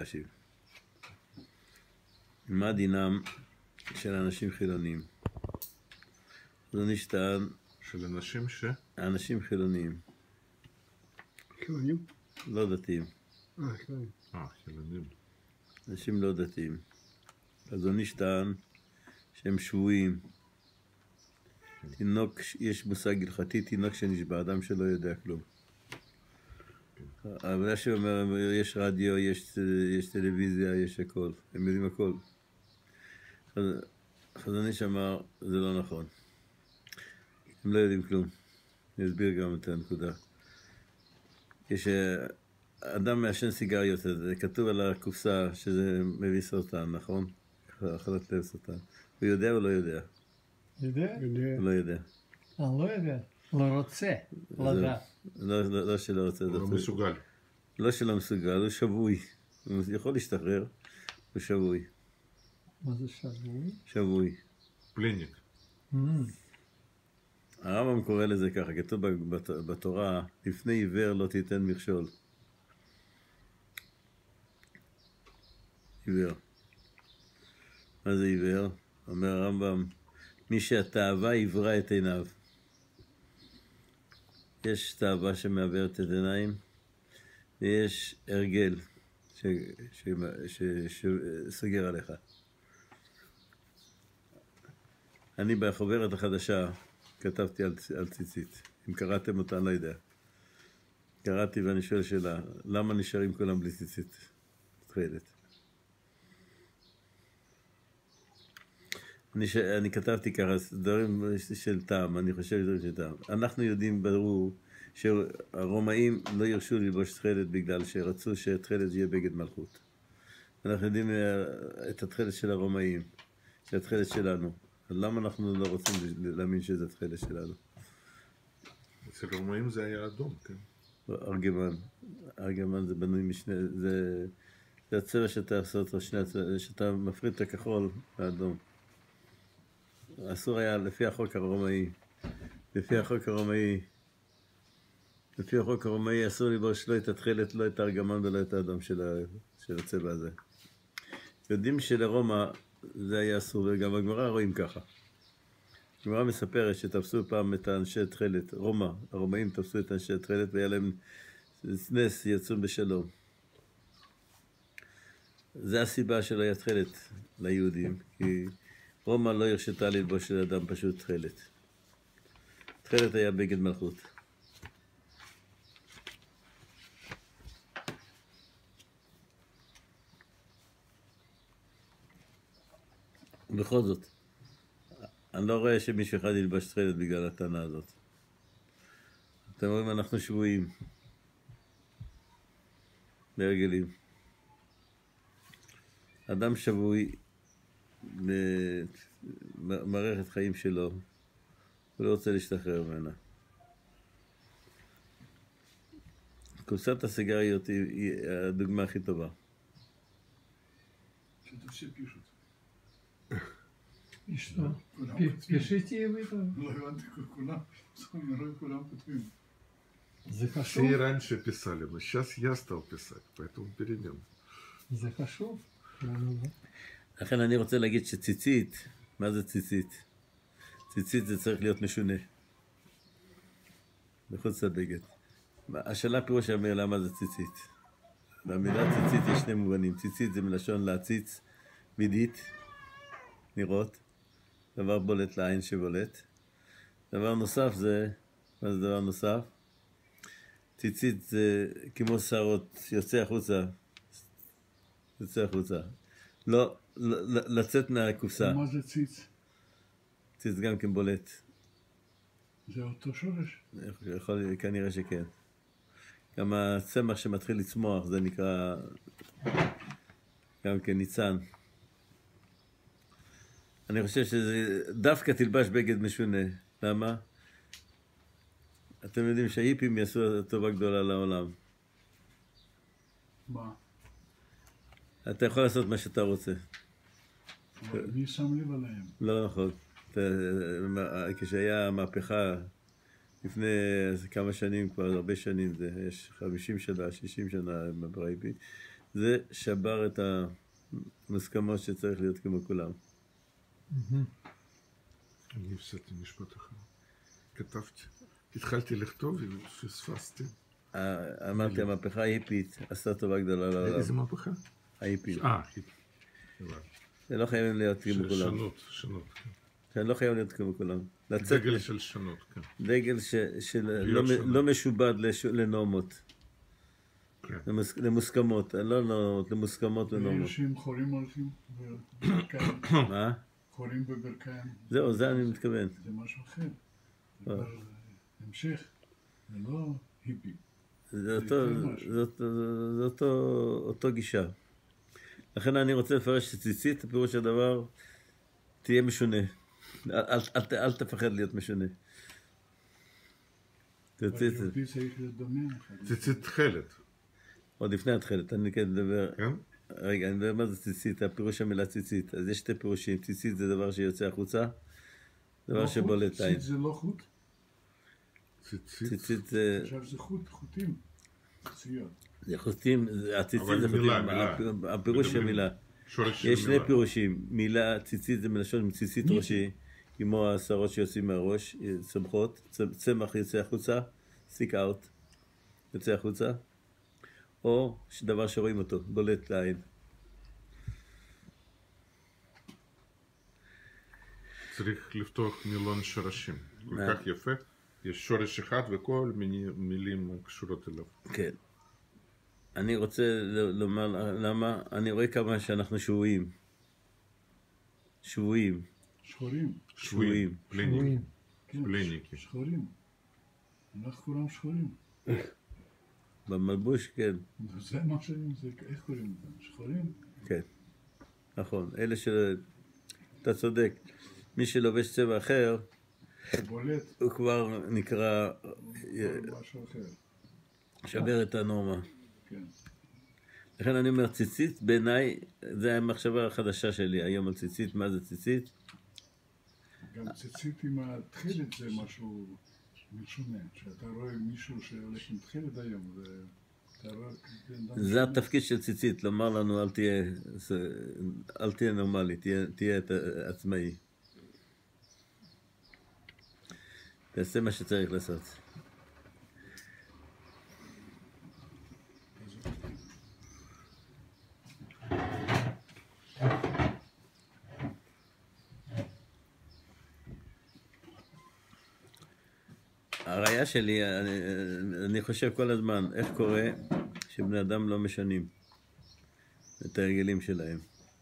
רש"י. מה דינם של אנשים חילוניים? זו נשתן... של אנשים ש... אנשים חילוניים. חילונים? לא דתיים. חילונים. חילונים. אנשים לא דתיים. אז זו נשתן שהם שבויים. תינוק, יש מושג הלכתי, תינוק שנשבע, אדם שלא יודע כלום. אבל זה שאומר, יש רדיו, יש טלוויזיה, יש הכל. הם יודעים הכל. חזון איש אמר, זה לא נכון. הם לא יודעים כלום. אני אסביר גם את הנקודה. יש אדם מעשן סיגריות, זה כתוב על הקופסה שזה מביא סרטן, נכון? אכלת לב סרטן. הוא יודע או לא יודע? יודע? הוא לא יודע. אני לא יודע. לא רוצה לדעת. לא שלא רוצה. הוא לא מסוגל. לא שלא מסוגל, הוא שבוי. הוא יכול להשתחרר, הוא שבוי. מה זה שבוי? שבוי. פליניק. הרמב"ם קורא לזה ככה, כתוב בתורה, לפני עיוור לא תיתן מכשול. עיוור. מה זה עיוור? אומר הרמב"ם, מי שהתאווה עיוורה את עיניו. יש תאווה שמעוורת את עיניים, ויש הרגל שסוגר עליך. אני בחוברת החדשה כתבתי על ציצית. אם קראתם אותה, אני לא יודע. קראתי ואני שואל שאלה, למה נשארים כולם בלי ציצית? תחילת. אני כתבתי ככה, דברים של טעם, אני חושב דברים של טעם. אנחנו יודעים ברור שהרומאים לא ירשו ללבוש תחילת בגלל שרצו שתחילת יהיה בגד מלכות. אנחנו יודעים את התחילת של הרומאים, של התחילת שלנו. למה אנחנו לא רוצים להאמין שזה תחילת שלנו? אצל הרומאים זה היה אדום, כן? ארגמן. ארגמן זה בנוי משני... זה הצבע שאתה עושה אותו, שאתה מפריד את הכחול לאדום. אסור היה לפי החוק הרומאי. לפי החוק הרומאי אסור ללבוש לא את התחילת, לא את הארגמן ולא את האדום של הצבע הזה. יודעים שלרומא זה היה אסור, וגם בגמרא רואים ככה. הגמרא מספרת שתפסו פעם את האנשי תחילת, הרומאים תפסו את אנשי תחילת והיה להם נס, יצאו בשלום. זה הסיבה שלא היה תחילת ליהודים, כי רומא לא הרשתה ללבוש של אדם פשוט תחילת. תחילת היה בגד מלכות. בכל זאת, אני לא רואה שמישהו אחד ילבש תחילת בגלל הטענה הזאת. אתם רואים, אנחנו שבויים. בהרגלים. אדם שבוי במערכת חיים שלו, הוא לא רוצה להשתחרר ממנה. קופסת הסיגריות היא הדוגמה הכי טובה. что-то все пишут. И что? Пишите и вы. לא הבנתי, כולם כותבים. זה חשוב? Все раньше писали, но сейчас я стал писать, поэтому перемен. זה חשוב? לכן אני רוצה להגיד שציצית, מה זה ציצית? ציצית זה צריך להיות משונה. בחוץ לבגד. השאלה פירוש אומר למה זה ציצית. במילה ציצית יש שני מובנים. ציצית זה מלשון להציץ, מידית, נראות. דבר בולט לעין שבולט. דבר נוסף זה, מה זה דבר נוסף? ציצית זה כמו שערות, יוצא החוצה. יוצא החוצה. לא, לצאת מהקופסה. מה זה ציץ? ציץ גם כן בולט. זה אותו שורש? כנראה שכן. גם הצמח שמתחיל לצמוח, זה נקרא גם כן ניצן. אני חושב שזה דווקא תלבש בגד משונה. למה? אתם יודעים שההיפים יעשו טובה גדולה לעולם. מה? אתה יכול לעשות מה שאתה רוצה. אבל מי שם לב עליהם? לא נכון. כשהיה מהפכה לפני כמה שנים, כבר הרבה שנים, יש 50 שנה, 60 שנה ברייבי, זה שבר את המוסכמות שצריך להיות כמו כולם. אני הפסדתי משפט אחד. כתבתי. התחלתי לכתוב ופספסתי. אמרתי, המהפכה ההיפית עשתה טובה גדולה לעולם. איזה מהפכה? ההיפית. היפית. זה לא חייבים להיות כמו כולם. שונות, כן. זה לא חייב להיות כמו כולם. דגל של שונות, כן. דגל שלא משובד לנורמות. כן. למוסכמות, לא נורמות, למוסכמות ונורמות. אנשים חולים הולכים בברכיים, מה? חולים בברכיים, זהו, זה אני מתכוון. זה משהו אחר. זה כבר המשך, זה לא היפי. זה אותו גישה. לכן אני רוצה לפרש שציצית, פירוש הדבר, תהיה משונה. אל תפחד להיות משונה. אבל יהודי צריך להיות דומה. ציצית תכלת. עוד לפני התחלת, אני כן מדבר... כן? רגע, אני מדבר מה זה ציצית, הפירוש המילה ציצית. אז יש שתי פירושים. ציצית זה דבר שיוצא החוצה, דבר שבולט עין. ציצית זה לא חוט? ציצית זה... עכשיו זה חוטים. ציציות. זה חוטים, הציצית זה חוטים, מילה. הפירוש של מילה. שורש של יש שני מילה. פירושים. מילה, ציצית זה מלשון ציצית ראשי, כמו השערות שיוצאים מהראש, צומחות, צמח יוצא החוצה, stick out, יוצא החוצה, או דבר שרואים אותו, בולט לעין. צריך לפתוח מילון שורשים. כל כך יפה. יש שורש אחד וכל מיני מילים קשורות אליו. כן. אני רוצה לומר למה, אני רואה כמה שאנחנו שבויים. שבויים. שחורים. שבויים. פליניקים. כן, פליניקים. שחורים. אנחנו כולם שחורים. במלבוש, כן. זה מה שאני... איך קוראים לזה? שחורים? כן. נכון. אלה אתה צודק. מי שלובש צבע אחר, זה בולט. הוא כבר נקרא משהו אחר. שבר את הנורמה. כן. לכן אני אומר, ציצית בעיניי, זה המחשבה החדשה שלי היום על ציצית. מה זה ציצית? גם ציצית עם התכלת זה משהו משונה. שאתה רואה מישהו שהולך עם תכלת היום, אתה רואה... זה התפקיד של ציצית, לומר לנו אל תהיה נורמלי, תהיה עצמאי. תעשה מה שצריך לעשות. הראייה שלי, אני חושב כל הזמן, איך קורה שבני אדם לא משנים את ההרגלים שלהם.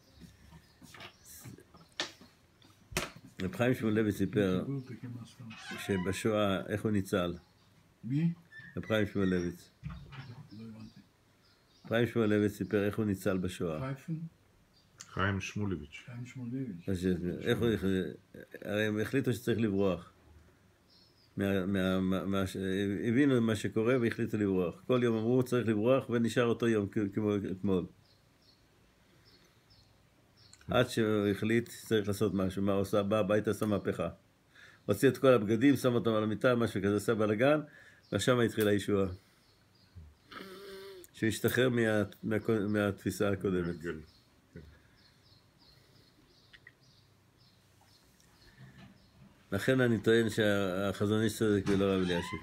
רב חיים שמואלביץ סיפר שבשואה, איך הוא ניצל? מי? רב חיים שמואלביץ. לא הבנתי. רב חיים שמואלביץ סיפר איך הוא ניצל בשואה. חייפן? חיים שמואלביץ'. חיים שמואלביץ'. איך הוא... הרי הם החליטו שצריך לברוח. הבינו מה שקורה והחליטו לברוח. כל יום אמרו צריך לברוח ונשאר אותו יום כמו אתמול. עד שהוא החליט צריך לעשות משהו. מה הוא עושה? בא הביתה, עשה מהפכה. הוציא את כל הבגדים, שם אותם על המיטה, משהו כזה, עשה בלגן, ושם התחילה הישועה. שהוא השתחרר מהתפיסה הקודמת. לכן אני טוען שהחזון איש צודק ולא רב אלישיב.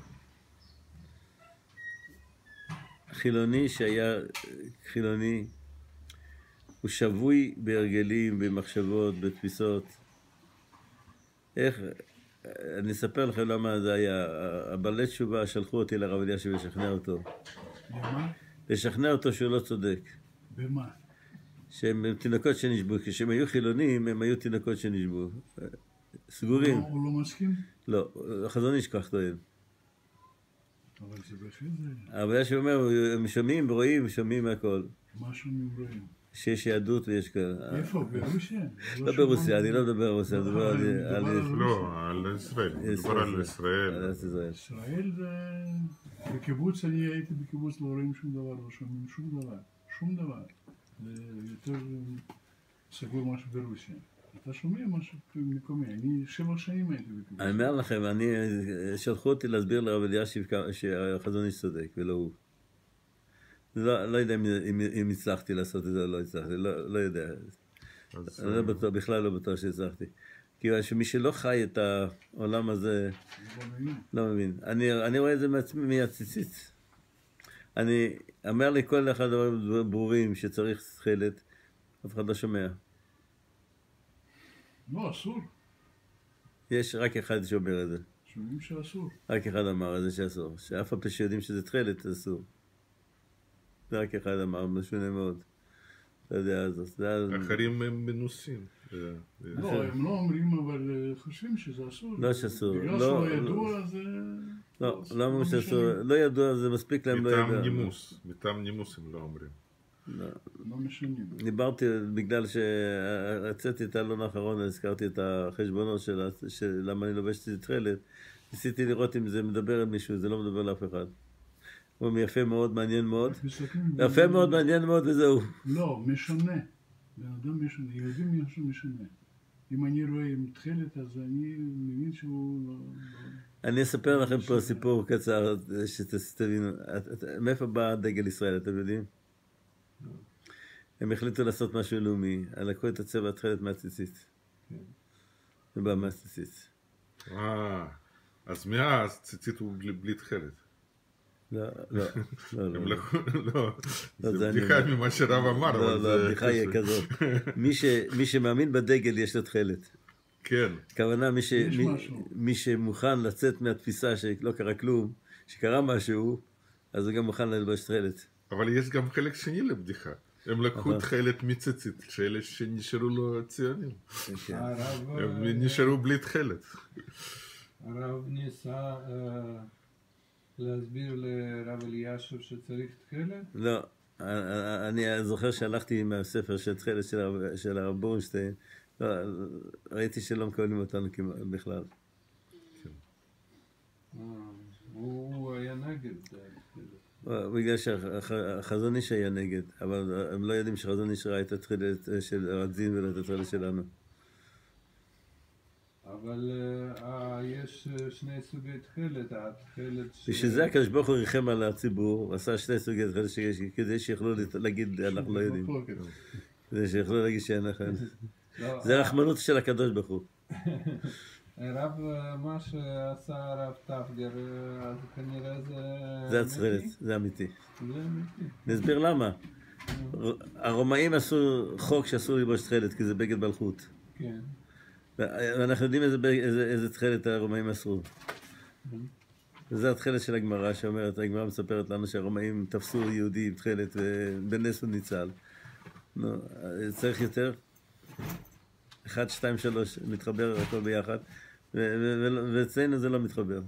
חילוני שהיה חילוני, הוא שבוי בהרגלים, במחשבות, בתפיסות. איך, אני אספר לכם למה זה היה. הבעלי תשובה שלחו אותי לרב אלישיב לשכנע אותו. במה? לשכנע אותו שהוא לא צודק. במה? שהם תינוקות שנשבו. כשהם היו חילונים, הם היו תינוקות שנשבו. סגורים. הוא לא מסכים? לא, החזון איש כך טוען. אבל זה בהחלט זה... אבל יש שאומר, הם שומעים ורואים, שומעים מהכל. משהו מרואים. שיש יהדות ויש כאלה. איפה? ברוסיה? לא ברוסיה, אני לא מדבר על רוסיה, אני מדבר על... לא, על ישראל. מדבר על ישראל. על ישראל. ישראל זה... בקיבוץ, אני הייתי בקיבוץ, לא רואים שום דבר, לא שומעים שום דבר. שום דבר. זה יותר סגור משהו ברוסיה. אתה שומע משהו מקומי. אני 7 שנים הייתי בקיבוץ. אני אומר לכם, שלחו אותי להסביר לרב אלישיב שהחזון איש צודק, ולא הוא. לא יודע אם הצלחתי לעשות את זה או לא הצלחתי, לא יודע. אז אני לא בטוח, בכלל לא בטוח שהצלחתי. כי שמי שלא חי את העולם הזה, לא מבין. אני רואה את זה מעצמי מהציצית. אני אומר לי כל אחד דברים ברורים שצריך תכלת, אף אחד לא שומע. לא, אסור. יש רק אחד שאומר את זה. שומעים שאסור. רק אחד אמר את זה שאסור. שאף על פי שיודעים שזה תכלת, זה אסור. זה רק אחד אמר, משונה מאוד. אתה יודע, אחרים הם מנוסים. לא, הם לא אומרים, אבל חושבים שזה אסור. לא שאסור. בגלל שלא ידוע, זה... לא, למה שאסור? לא ידוע, זה מספיק להם לא ידוע. מטעם נימוס הם לא אומרים. לא משנים. דיברתי בגלל שהרציתי את העלון האחרון, הזכרתי את החשבונות של למה אני לובש את תכלת. ניסיתי לראות אם זה מדבר על מישהו, זה לא מדבר לאף אחד. הוא יפה מאוד, מעניין מאוד. יפה מאוד, מעניין מאוד, וזהו. לא, משנה. בן אדם משנה, יהודים משנה. אם אני רואה עם תכלת, אז אני מבין שהוא לא... אני אספר לכם פה סיפור קצר, שתבינו. מאיפה בא דגל ישראל, אתם יודעים? הם החליטו לעשות משהו לאומי, לקחו את הצבע התכלת מהציצית. זה בא מהציצית. אז מאז ציצית הוא בלי תכלת. לא. זה בדיחה ממה שרב אמר. לא, הבדיחה היא כזאת. מי שמאמין בדגל יש לו תכלת. כן. הכוונה, מי שמוכן לצאת מהתפיסה שלא קרה כלום, שקרה משהו, אז הוא גם מוכן ללבוש תכלת. אבל יש גם חלק שני לבדיחה. הם לקחו תכלת מציצית, שאלה שנשארו לו ציונים. הם נשארו בלי תכלת. הרב ניסה להסביר לרב אלישב שצריך תכלת? לא, אני זוכר שהלכתי עם הספר של תכלת של הרב בורנשטיין, ראיתי שלא מקבלים אותנו בכלל. הוא היה נגד. בגלל שהחזון איש היה נגד, אבל הם לא יודעים שחזון איש ראה את התכלת של הרדזין ולא את התכלת שלנו. אבל יש שני סוגי תכלת, התכלת בשביל זה הקדוש ברוך הוא ריחם על הציבור, הוא עשה שני סוגי תכלת כדי שיוכלו להגיד אנחנו לא יודעים. כדי שיוכלו להגיד שאין לכם. זה רחמנות של הקדוש ברוך הוא. רב, מה שעשה הרב טפגר, אז כנראה זה התכלת, זה אמיתי. זה אמיתי. נסביר למה. הרומאים עשו חוק שאסור ללבוש תכלת, כי זה בגד מלכות. כן. ואנחנו יודעים איזה תכלת הרומאים עשו. וזה התכלת של הגמרא שאומרת, הגמרא מספרת לנו שהרומאים תפסו יהודי עם תכלת ובנס הוא ניצל. צריך יותר? 1, 2, 3, מתחבר הכל ביחד, ואצלנו זה לא מתחבר.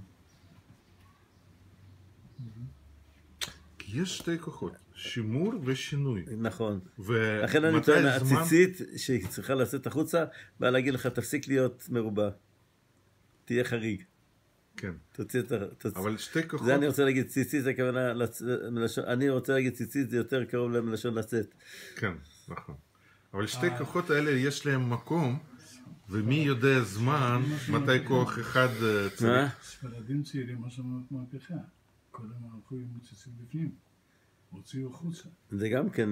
יש שתי כוחות, שימור ושינוי. נכון. לכן אני טוען, הציצית שהיא צריכה לצאת החוצה, באה להגיד לך, תפסיק להיות מרובע. תהיה חריג. כן. תוציא את אבל שתי כוחות... זה אני רוצה להגיד, ציצית זה הכוונה, אני רוצה להגיד ציצית זה יותר קרוב מלשון לצאת. כן, נכון. אבל שתי כוחות האלה יש להם מקום, ומי יודע זמן, מתי כוח אחד צריך. ספרדים צעירים עשו מהפכה. קודם הלכו עם ציצית בפנים. הוציאו חוצה. זה גם כן...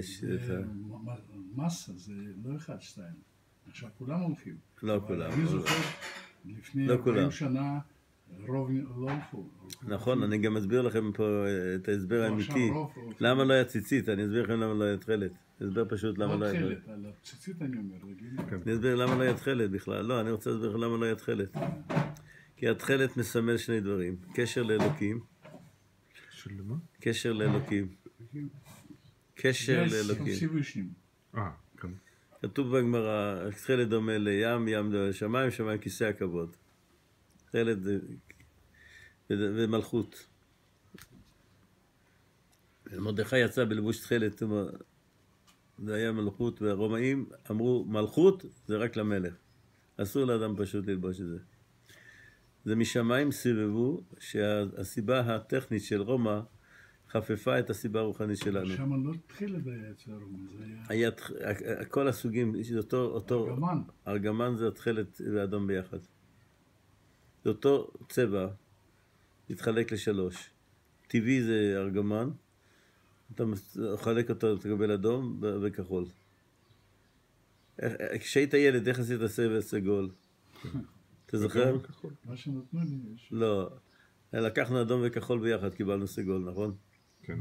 מסה, זה לא 1, 2. עכשיו כולם הולכים. לא כולם. אני זוכר, לפני 40 שנה, רוב לא הלכו. נכון, אני גם מסביר לכם פה את ההסבר האמיתי. למה לא היה ציצית? אני אסביר לכם למה לא היה תכלת. הסבר פשוט למה לא היה תכלת. על הציצית אני אומר, רגיל. אני אסביר למה לא היה תכלת בכלל. לא, אני רוצה להסביר למה לא היה תכלת. כי התכלת מסמל שני דברים. קשר לאלוקים. שלמה? קשר לאלוקים. קשר לאלוקים. כן. כתוב בגמרא, תכלת דומה לים, ים דומה לשמיים, שמיים כיסא הכבוד. תכלת ומלכות. מרדכי יצא בלבוש תכלת, זה היה מלכות, והרומאים אמרו, מלכות זה רק למלך. אסור לאדם פשוט ללבוש את זה. זה משמיים סירבו שהסיבה הטכנית של רומא חפפה את הסיבה הרוחנית שלנו. שם לא תכלת היה אצל רומא, זה היה... כל הסוגים, אותו... ארגמן. ארגמן זה התכלת ואדום ביחד. זה אותו צבע, התחלק ל3. טבעי זה ארגמן, אתה חלק אותו, אתה תקבל אדום וכחול. כשהיית ילד, איך עשית צבע סגול? אתה זוכר? אדום וכחול. מה שנתנו לי יש. לא. לקחנו אדום וכחול ביחד, קיבלנו סגול, נכון? כן.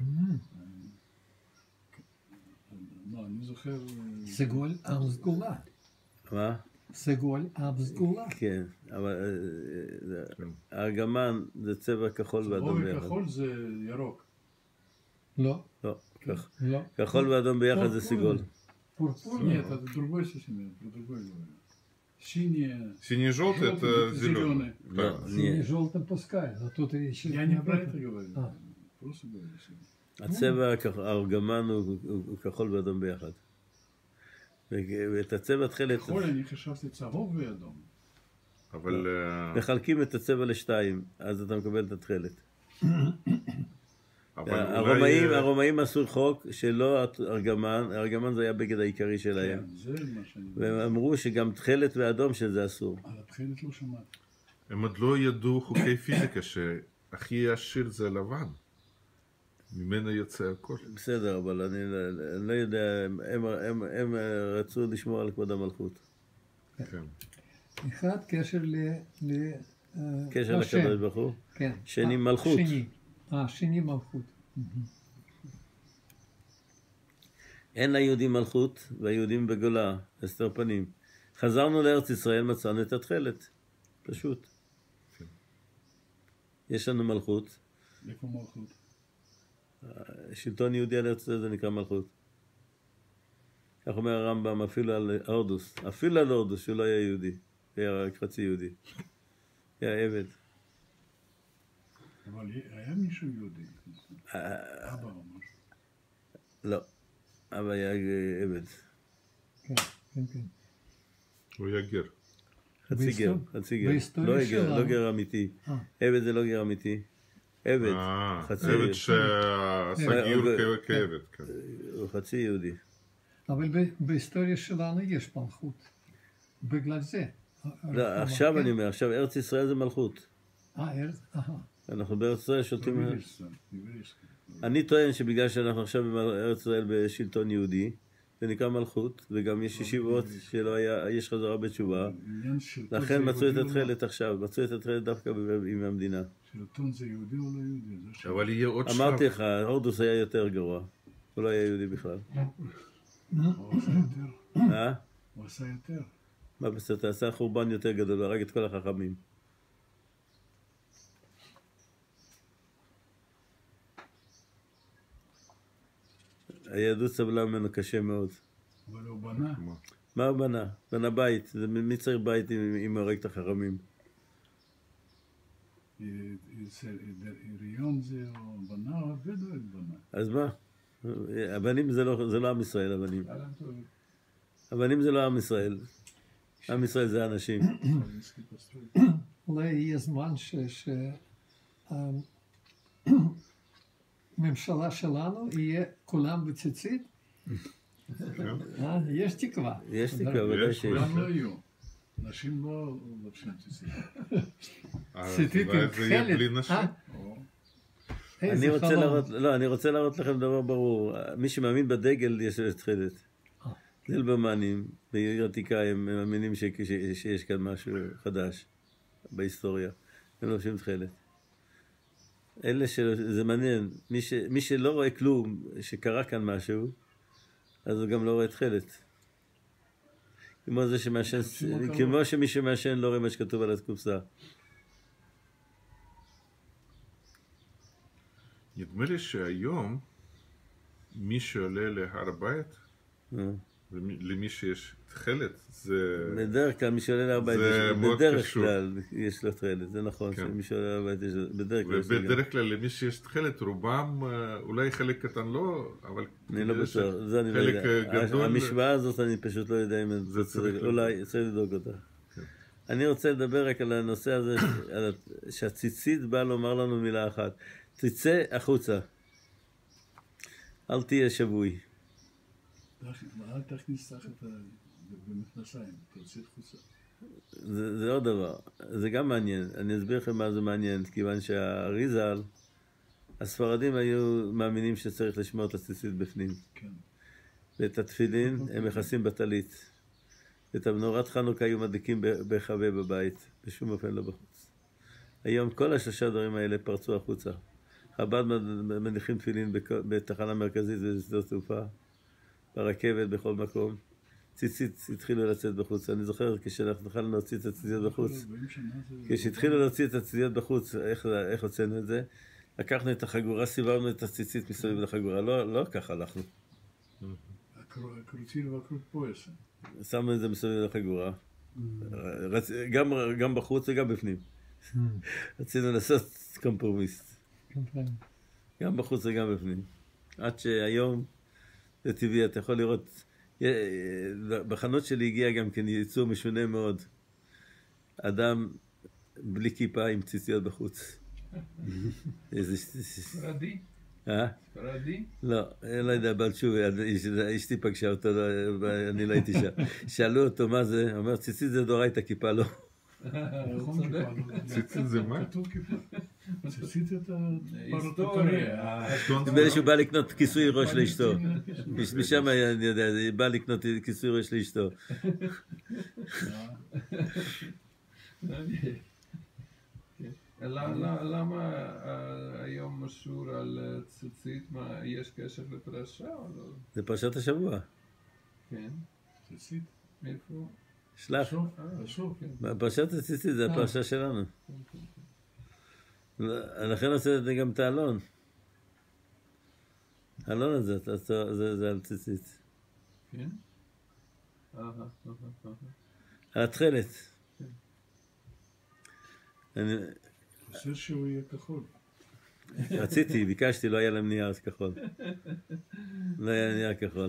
לא, אני זוכר... סגול עם סגולה. מה? סגול עם סגולה. כן, אבל הארגמן זה צבע כחול ואדום צהוב ביחד. וכחול זה ירוק. לא, לא, לא. כחול ואדום ביחד זה סגול. פורפורный. Нет, это другой совсем, это другой говорю. Синее, Синий-желтый это зеленый. לא, Синий желтым пускай, но тут еще Я не про это говорю. А. Просто говорю себе. הצבע, הארגמן הוא כחול ואדום ביחד. ואת הצבע תכלת, כחול אני חשבתי צהוב ואדום. אבל מחלקים את הצבע לשתיים, אז אתה מקבל את התכלת. הרומאים עשו חוק שלא ארגמן זה היה בגד העיקרי שלהם. זה מה שאני... והם אמרו שגם תכלת ואדום שזה אסור. על התכלת לא שמעתי. הם עוד לא ידעו חוקי פיזיקה שהכי עשיר זה לבן. ממנו יוצא הכל. בסדר, אבל אני לא יודע, הם רצו לשמור על כבוד המלכות. כן. אחד קשר קשר לשם. לקדוש ברוך הוא. כן. שני מלכות. שני מלכות. אין ליהודים מלכות והיהודים בגולה, הסתר פנים. חזרנו לארץ ישראל, מצאנו את התכלת. פשוט. יש לנו מלכות. איפה מלכות? שלטון יהודי על ארץ ישראל זה נקרא מלכות. כך אומר הרמב"ם, אפילו על הורדוס. אפילו על הורדוס, שהוא לא היה יהודי. היה רק חצי יהודי. היה עבד. אבל היה מישהו יהודי. אבא או משהו. לא. אבא היה עבד. כן, כן, כן. הוא היה גר. חצי גר, חצי גר. בהיסטוריה לא גר אמיתי. עבד זה לא גר אמיתי. עבד. חצי עבד שעשה גיור כעבד. כן. הוא חצי יהודי. אבל בהיסטוריה שלנו יש מלכות. בגלל זה. לא, עכשיו אני אומר, עכשיו ארץ ישראל זה מלכות. ארץ, אנחנו בארץ ישראל שולטים... יבריסקי. אני טוען שבגלל שאנחנו עכשיו בארץ ישראל בשלטון יהודי, זה נקרא מלכות, וגם יש ישיבות שלא היה, יש חזרה בתשובה, לכן מצאו את התכלת עכשיו, מצאו את התכלת דווקא עם המדינה. שלטון זה יהודי או לא יהודי? זה שאלה. אבל יהיה עוד שלב. אמרתי לך, הורדוס היה יותר גרוע, הוא לא היה יהודי בכלל. הוא עשה יותר. הוא עשה יותר. מה בסדר, עשה חורבן יותר גדול, הרג את כל החכמים. היהדות סבלה ממנו קשה מאוד. אבל הוא בנה. מה הוא בנה? בנה בית. מי צריך בית אם הורג את החכמים? עיריון זה או בנה או בדואי בנה. אז מה? הבנים זה לא עם ישראל, הבנים. הבנים זה לא עם ישראל. עם ישראל זה אנשים. אולי יהיה זמן שהממשלה שלנו יהיה כולם בציצית? יש תקווה. יש תקווה, ודאי שיש. כולם לא יהיו. נשים לא לובשים ציצית. ציצית עם זה יהיה בלי תכלת. נשים? אני רוצה להראות לכם דבר ברור. מי שמאמין בדגל יש לו תכלת. זילברמנים בעיר עתיקה הם מאמינים שיש כאן משהו חדש בהיסטוריה. הם לובשים תכלת. אלה שזה מעניין. מי שלא רואה כלום, שקרה כאן משהו, אז הוא גם לא רואה תכלת. כמו שמי שמעשן לא רואה מה שכתוב על הקופסה. נדמה לי שהיום מי שעולה להר הבית, למי שיש תכלת, זה... בדרך כלל מי שעולה להר הבית, בדרך כלל יש לו תכלת, זה נכון, שמי שעולה להר הבית יש לו, בדרך כלל. ובדרך כלל למי שיש תכלת, רובם, אולי חלק קטן לא, אבל... אני לא בטוח, זה אני לא יודע. המשוואה הזאת אני פשוט לא יודע אם אולי צריך לדאוג אותה. אני רוצה לדבר רק על הנושא הזה, שהציצית בא לומר לנו מילה אחת. תצא החוצה. אל תהיה שבוי. אל תכניס תחת במכנסיים, תוציא חוצה. זה עוד דבר. זה גם מעניין. אני אסביר לכם מה זה מעניין, כיוון שהאריזל הספרדים היו מאמינים שצריך לשמור את הציצית בפנים. כן. ואת התפילין הם מכסים בטלית. ואת המנורת חנוכה היו מדליקים בחווה בבית, בשום אופן לא בחוץ. היום כל השלושה דברים האלה פרצו החוצה. חב"ד מניחים תפילין בתחנה מרכזית ובשדות תעופה, ברכבת, בכל מקום. ציצית התחילו לצאת בחוץ. אני זוכר כשאנחנו התחלנו להוציא את הציציות בחוץ. כשהתחילו להוציא את הציציות בחוץ, איך הוצאנו את זה? לקחנו את החגורה, סיברנו את הציצית מסביב לחגורה. לא ככה הלכנו. הקרוציל והקרוט פויס. שמנו את זה מסביב לחגורה. גם בחוץ וגם בפנים. רצינו לעשות קומפרומיסט. גם בחוץ וגם בפנים. עד שהיום, זה טבעי, אתה יכול לראות, בחנות שלי הגיע גם כן ייצור משונה מאוד. אדם בלי כיפה עם ציציות בחוץ. ספרדי? ספרדי? לא, לא יודע, בלשו, אשתי פגשה אותו, אני לא הייתי שם. שאלו אותו מה זה, הוא אומר, ציצית זה דורייתא, כיפה לא. ציצית זה מה? כתוב כיפה. ציצית את היסטוריה. נדמה לי שהוא בא לקנות כיסוי ראש לאשתו. משם אני יודע, הוא בא לקנות כיסוי ראש לאשתו. למה היום משור על ציצית? יש קשר לפרשה או לא? זה פרשת השבוע. כן. ציצית. מאיפה? שלח. בסוף. פרשת הציצית זה הפרשה שלנו. לכן עושה את זה גם את האלון. האלון הזה, זה על ציצית. כן? על התכלת. חסר שהוא יהיה כחול. רציתי, ביקשתי, לא היה להם נייר כחול. לא היה נייר כחול.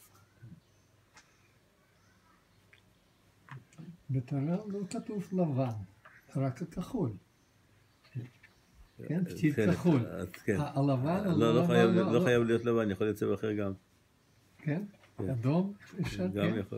בתורה לא כתוב לבן, רק כחול. כן, פתית כחול. הלבן, לא חייב להיות לבן, יכול להיות צבע אחר גם. כן? אדום אפשר? גם יכול.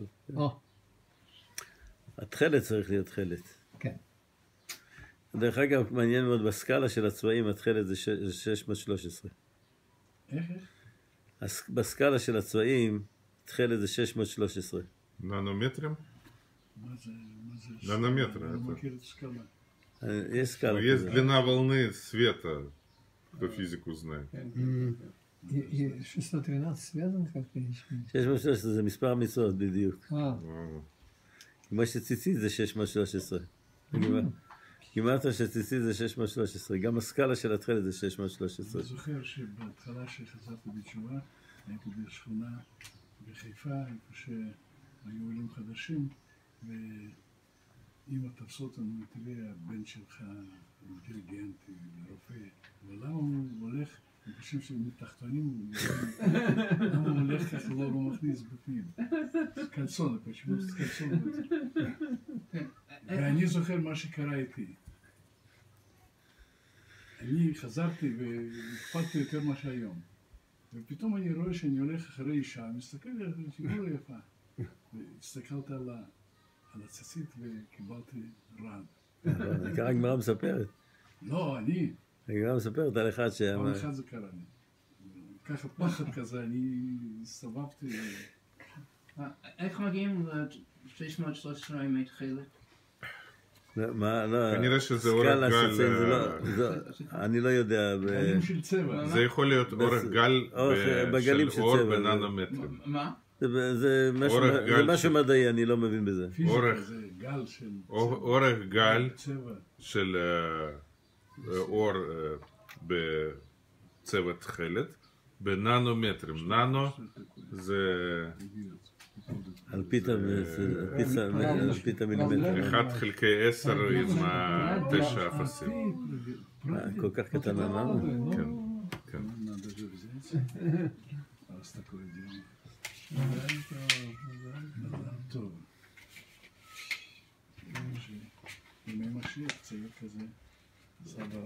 התכלת צריך להיות תכלת. כן. דרך אגב, מעניין מאוד, בסקאלה של הצבעים, התכלת זה 613. איך? בסקאלה של הצבעים, תכלת זה 613. ננומטרים? מה זה? ננומטר. אני לא מכיר את הסקאלה. יש סקאלה Есть כזה. длина волны света, кто физику знает. 613 связано как-то еще? 613 זה מספר המצוות בדיוק. А, כמו שציצית זה 613. גימטריה של ציצית זה 613. גם הסקאלה של התכלת זה 613. אני זוכר שבהתחלה שחזרתי בתשובה, הייתי בשכונה בחיפה, איפה שהיו עולים חדשים, ואמא תפסה אותנו, תראה, הבן שלך אינטליגנטי, רופא, אבל למה הוא הולך, אני חושב שמתחתונים, למה הוא הולך ככה לא מכניס בפנים? קלסון, פשוט קלסון. ואני זוכר מה שקרה איתי. אני חזרתי והקפדתי יותר מה שהיום. ופתאום אני רואה שאני הולך אחרי אישה, מסתכל על פיגורה יפה. והסתכלת על הציצית וקיבלתי רעד. ככה הגמרא מספרת. לא, אני. הגמרא מספרת על אחד פעם אחת זה קרה לי. ככה פחד כזה, אני הסתובבתי. איך מגיעים ל-613 ימי תכלת? מה, לא, כנראה שזה אורך סקאלה גל, שצריך, אני לא יודע, גלים של צבע. זה יכול להיות אורך גל בגלים של של אור צבע. בננומטרים. מה? זה משהו מדעי, אני לא מבין בזה. פיזיקה זה גל של אורך גל צבע. של אור בצבע תכלת בננומטרים. ננו זה על פית המילימטר. 1 חלקי 10 עם 9 אפסים. כל כך קטן לנו. כן, כן. Надо же взять. Раз такое дело. טוב. ימי משיח, צעיר כזה, סבא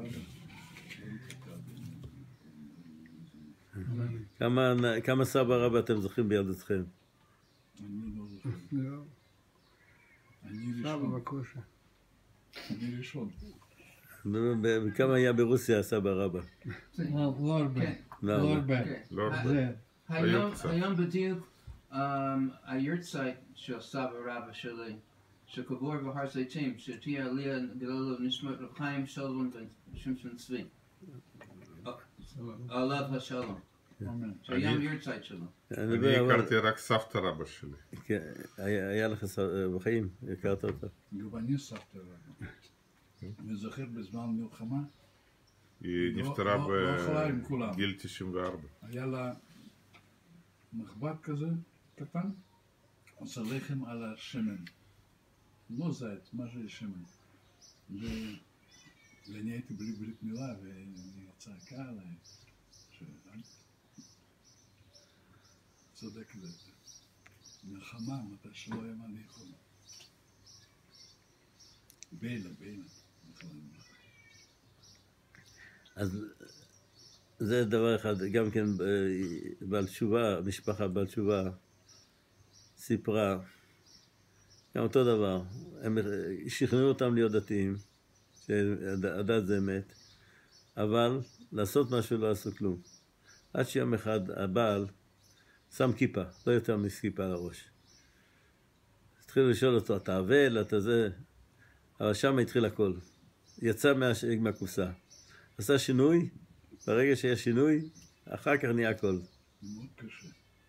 רבא. כמה סבא רבא אתם זוכרים בילדותכם? אני לא זוכר. אני סבא ראשון. בקושי. אני ראשון. כמה היה ברוסיה סבא רבא? לא הרבה. כן. לא הרבה. כן. לא הרבה. זה, היום בדיוק היורצייט של סבא רבא שלי, שקבור בהר זיתים, שתהיה עלייה גדולה נשמת רב חיים שלום ושמשון צבי. עליו השלום. אמן. שהיום יורצייט שלו. אני הכרתי רק סבתא רבא שלי. היה לך בחיים, הכרת אותה. גם אני סבתא רבא. אני זוכר בזמן מלחמה, היא לא נפטרה יכולה עם כולם. בגיל 94. היה לה מחבת כזה קטן, עושה לחם על השמן. לא זית, מה זה שמן. ואני הייתי בלי ברית מילה, והיא צעקה עליי. צודק לזה. מלחמה, מתי שלא היה מה לאכול. בילה. אז זה דבר אחד, גם כן בעל תשובה, משפחה בעל תשובה סיפרה, גם אותו דבר, הם שכנעו אותם להיות דתיים, שהדת זה אמת, אבל לעשות משהו לא עשו כלום. עד שיום אחד הבעל שם כיפה, לא יותר מכיפה על הראש. התחילו לשאול אותו, אתה אבל, אתה זה, אבל שם התחיל הכל. יצא מהקופסה. עשה שינוי, ברגע שיש שינוי, אחר כך נהיה הכל. מאוד קשה.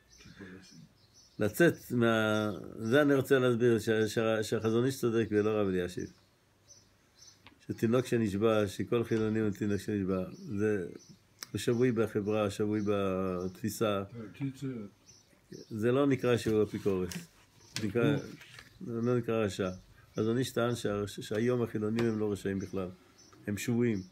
לצאת זה אני רוצה להסביר, שהחזון איש צודק ולא רב אלישיב. שתינוק שנשבע, שכל חילוני הוא תינוק שנשבע. הוא שבוי בחברה, שבוי בתפיסה. זה לא נקרא שהוא אפיקורס. זה לא נקרא רשע. חזון איש טען שהיום החילונים הם לא רשעים בכלל. הם שבויים.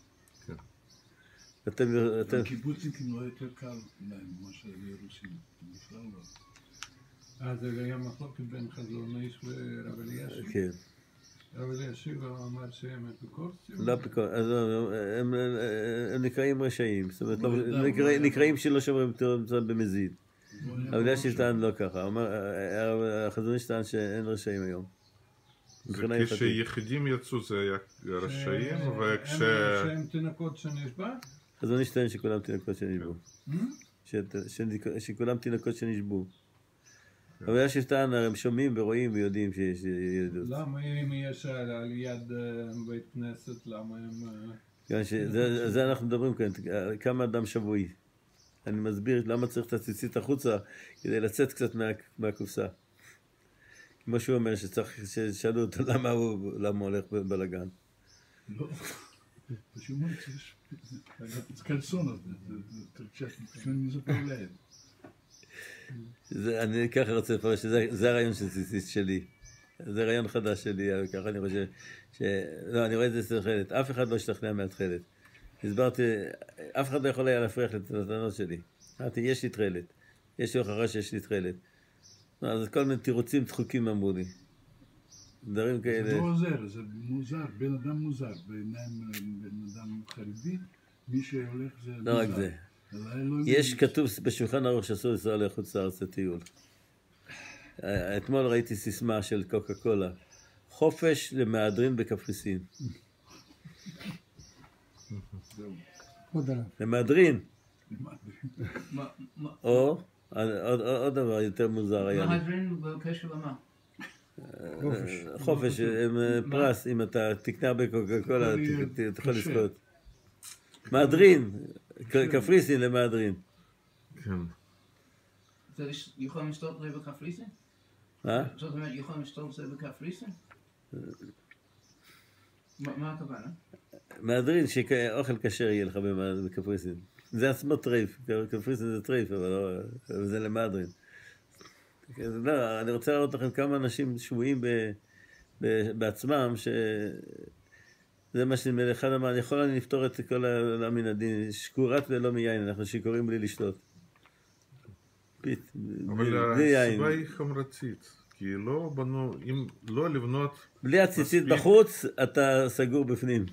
הקיבוצניקים לא יותר קל להם ממה שהרוסים, בכלל לא. זה היה מחלוקת בין חזון איש ורב אלישיב. כן. רב אלישיב אמר שהם אפיקורסים? לא אפיקורסים, הם נקראים רשעים, זאת אומרת, נקראים שלא שומרים תורה במזיד. רב אלישיב טען לא ככה, החזון איש טען שאין רשעים היום. וכשיחידים יצאו זה היה רשעים, שהם תינוקות שנשבע? חזון איש טען שכולם תינוקות שנשבו. שכולם תינוקות שנשבו. אבל יש טען, הם שומעים ורואים ויודעים שיש יהדות. למה אם יש על יד בית כנסת, למה הם... זה אנחנו מדברים כאן, כמה אדם שבוי. אני מסביר למה צריך את הציצית החוצה, כדי לצאת קצת מהקופסה. כמו שהוא אומר ששאלו אותו למה הוא הולך בלגן. לא, פשוט זה קלסון, אני זוכר להם. אני ככה רוצה לפרש, זה הרעיון של ציצית שלי. זה רעיון חדש שלי, ככה אני חושב לא, אני רואה את זה אצל תכלת. אף אחד לא השתכנע מהתכלת. הסברתי, אף אחד לא יכול היה להפריח את הטענות שלי. אמרתי, יש לי תכלת. יש לי הוכחה שיש לי תכלת. אז כל מיני תירוצים דחוקים אמרו לי. דברים כאלה. זה לא עוזר, זה מוזר, בן אדם מוזר. בעיניים בן אדם חרדי, מי שהולך זה מוזר. לא רק זה. יש כתוב בשולחן ערוך שאסור לנסוע לחוץ לארץ לטיול. אתמול ראיתי סיסמה של קוקה קולה, חופש למהדרין בקפריסין. למהדרין. או עוד דבר יותר מוזר היה לי. מהדרין בקשר למה? חופש, פרס, אם אתה תקנה בקוקה קולה, אתה יכול לזכות. מהדרין, קפריסין למהדרין. כן. יכולים לשתות זה בקפריסין? זאת אומרת, יכולים לשתות זה בקפריסין? מה הכוונה? מהדרין, שאוכל כשר יהיה לך בקפריסין. זה עצמו טרייף, קפריסין זה טרייף, אבל זה למהדרין. לא, אני רוצה להראות לכם כמה אנשים שבויים בעצמם, זה מה שנדמה אחד אמר, אני יכול לפתור את כל העולם מן הדין, שקורת ולא מיין, אנחנו שיכורים בלי לשתות. אבל הסיבה היא חומרתית, כי לא בנו, אם לא לבנות... בלי הציצית בחוץ, אתה סגור בפנים.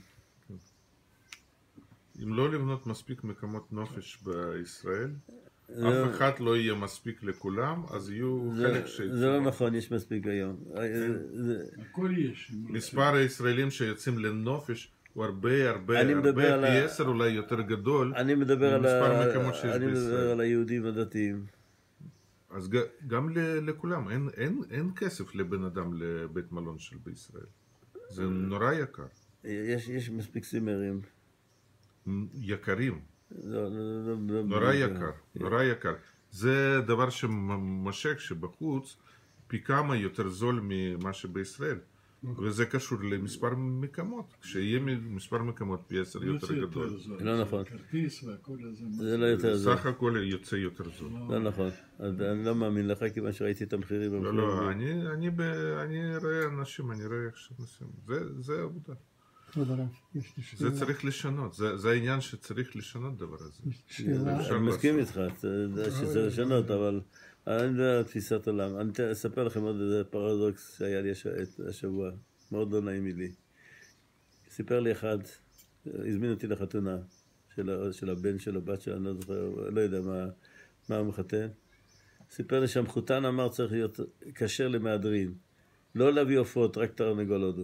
אם לא לבנות מספיק מקומות נופש בישראל, אף אחד לא יהיה מספיק לכולם, אז יהיו חלק שיצאו. זה לא נכון, יש מספיק היום. הכל יש. מספר הישראלים שיוצאים לנופש הוא הרבה אני מדבר על פי 10 אולי יותר גדול. אני מדבר על ממספר מקומות שיש אני מדבר בישראל. על היהודים הדתיים. אז גם לכולם, אין כסף לבן אדם לבית מלון של בישראל. זה נורא יקר. יש מספיק צימרים. יקרים. לא נורא יקר, נורא יקר. זה דבר שמשק שבחוץ פי כמה יותר זול ממה שבישראל. וזה קשור למספר מקומות. כשיהיה מספר מקומות פי 10 יותר גדול. לא נכון. כרטיס והכל הזה. זה לא יותר זול. סך הכל יוצא יותר זול. לא נכון. אני לא מאמין לך כיוון שראיתי את המחירים. לא, אני רואה אנשים, אני רואה איך שאנשים. זה עבודה. כבוד הרב, יש לי שאלה. זה צריך לשנות, זה העניין שצריך לשנות דבר הזה. שאלה. אני מסכים איתך שצריך לשנות, אבל אני מדבר על תפיסת עולם. אני אספר לכם עוד איזה פרדוקס שהיה לי השבוע, מאוד לא נעים לי. סיפר לי אחד, הזמין אותי לחתונה של הבן של הבת שלה, אני לא זוכר, לא יודע מה הוא מחתן. סיפר לי שהמחותן אמר צריך להיות כשר למהדרין, לא להביא עופות, רק תרנגול הודו.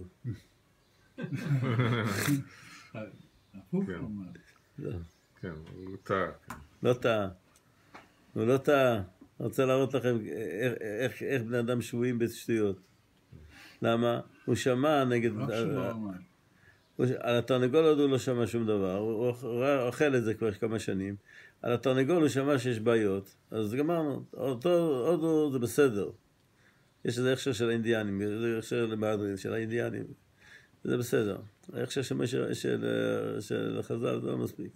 הפוך אמר. כן, הוא טעה. לא טעה. הוא לא טעה. אני רוצה להראות לכם איך בני אדם שבויים בשטויות. למה? הוא שמע נגד... רק שלא אמר. על התרנגול עוד הוא לא שמע שום דבר. הוא אוכל את זה כבר כמה שנים. על התרנגול הוא שמע שיש בעיות. אז גמרנו. הודו זה בסדר. יש איזה הכשר של האינדיאנים. זה הכשר למהדרין של האינדיאנים. זה בסדר. ההכשר של החז"ל זה לא מספיק.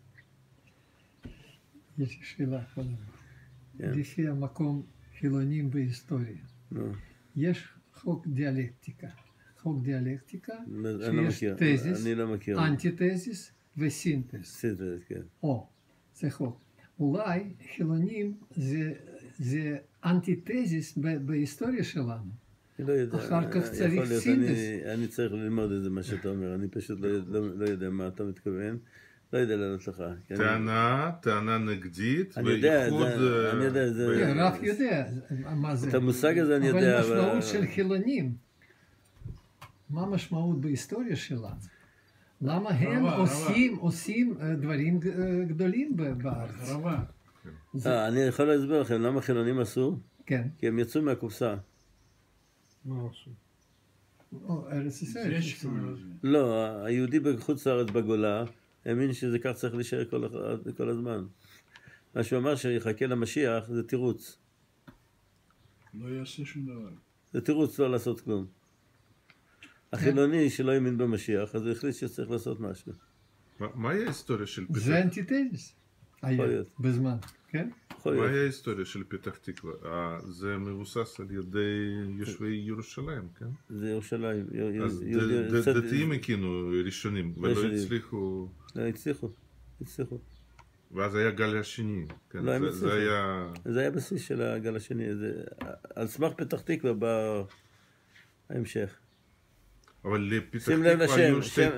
יש לי שאלה, כבוד הרב. כן. לפי המקום חילונים בהיסטוריה, יש חוק דיאלקטיקה. חוק דיאלקטיקה, אני לא שיש מכיר. תזיס, אני לא מכיר. אנטיתזיס וסינתז. סינתז, כן. זה חוק. אולי חילונים זה אנטיתזיס בהיסטוריה שלנו. אני לא יודע. אחר כך צריך יכול להיות, סינתז. אני צריך ללמוד את זה מה שאתה אומר. אני פשוט לא יודע מה אתה מתכוון. לא יודע לענות לך. טענה נגדית, אני יודע, ואיחוד... אני יודע, זה... כן, רב יודע מה זה. את המושג הזה אני יודע, אבל המשמעות של חילונים, מה המשמעות בהיסטוריה שלנו? למה הם עושים דברים גדולים בארץ? הרעבה. אני יכול להסביר לכם למה חילונים עשו? כן. כי הם יצאו מהקופסה. מה עשו? ארץ ישראל. יש כאילו זה. לא, היהודי בחוץ לארץ בגולה, האמין שזה כך צריך להישאר כל הזמן. מה שהוא אמר שיחכה למשיח זה תירוץ. לא יעשה שום דבר. זה תירוץ לא לעשות כלום. החילוני שלא האמין במשיח, אז הוא החליט שצריך לעשות משהו. מהי ההיסטוריה של פתח זה אנטיתזיס. היה להיות. בזמן, כן? יכול להיות. מהי ההיסטוריה של פתח תקווה? זה מבוסס על ידי יושבי ירושלים, כן? זה ירושלים. אז דתיים הקימו ראשונים, ולא הצליחו... לא, הצליחו. ואז היה גל השני, כן? לא, הם זה הצליחו. היה... זה היה בסיס של הגל השני. על סמך פתח תקווה בא ההמשך. אבל לפתח שים לב תקווה היו לשם,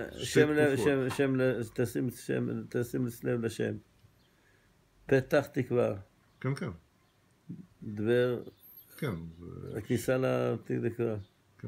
שתי תקופות. תשים לב לשם. פתח תקווה, כן, כן. דבר, כן, הכניסה לתקווה. כן,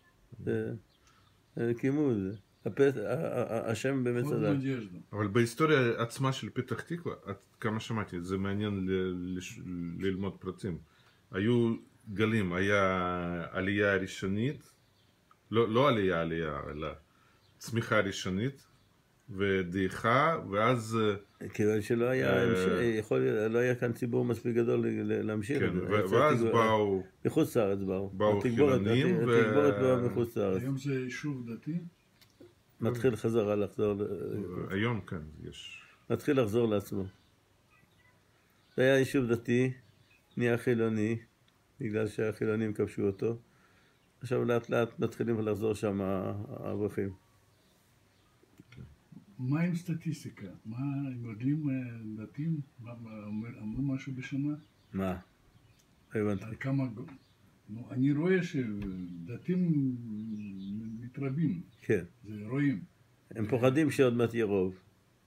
כן. קיימו את זה. השם באמת עוד צדק. נדז'דה. אבל בהיסטוריה עצמה של פתח תקווה, כמה שמעתי, זה מעניין ללמוד פרטים. היו גלים, היה עלייה ראשונית, לא עלייה, אלא צמיחה ראשונית, ודעיכה, ואז... כיוון שלא היה, לא היה כאן ציבור מספיק גדול להמשיך את כן, זה. ואז באו... מחוץ לארץ באו. חילונים, התגבורת באו מחוץ לארץ. היום זה יישוב דתי? מתחיל לחזור. היום כן, יש... מתחיל לחזור לעצמו. זה היה יישוב דתי, נהיה חילוני, בגלל שהחילונים כבשו אותו. עכשיו לאט לאט מתחילים לחזור שם האברכים. מה עם סטטיסטיקה? מה, הם יודעים דתיים? אמרו משהו בשנה? מה? לא הבנתי. על כמה... אני רואה שדתיים מתרבים. כן. זה רואים. הם פוחדים שעוד מעט יהיה רוב.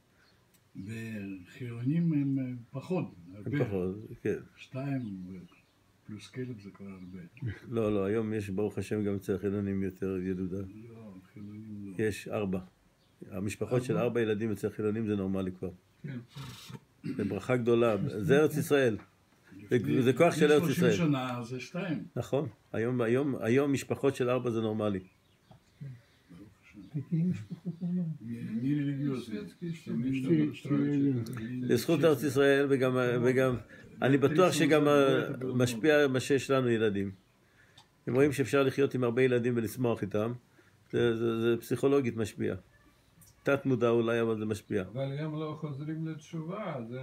וחילונים הם פחות, הרבה. הם פחות, כן. 2 פלוס כלב זה כבר הרבה. לא, היום יש ברוך השם גם אצל החילונים יותר ילודה. לא, חילונים לא. יש 4. המשפחות של 4 ילדים אצל חילונים זה נורמלי כבר. כן. זה ברכה גדולה, זה ארץ ישראל. זה כוח של ארץ ישראל. 30 שנה זה 2. נכון, היום משפחות של 4 זה נורמלי. תקים משפחות נורמליות. מי רליגיוזי? לזכות ארץ ישראל וגם אני בטוח שגם משפיע מה שיש לנו ילדים. הם רואים שאפשר לחיות עם הרבה ילדים ולשמוח איתם, זה פסיכולוגית משפיע. תת מודע אולי, אבל זה משפיע. אבל הם לא חוזרים לתשובה, זה